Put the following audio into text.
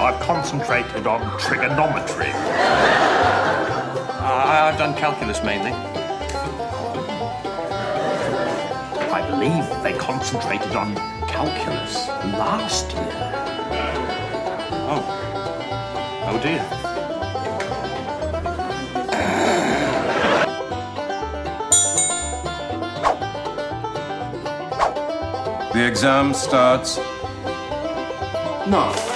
I've concentrated on trigonometry. I've done calculus mainly. I believe they concentrated on calculus last year. Oh dear. The exam starts now.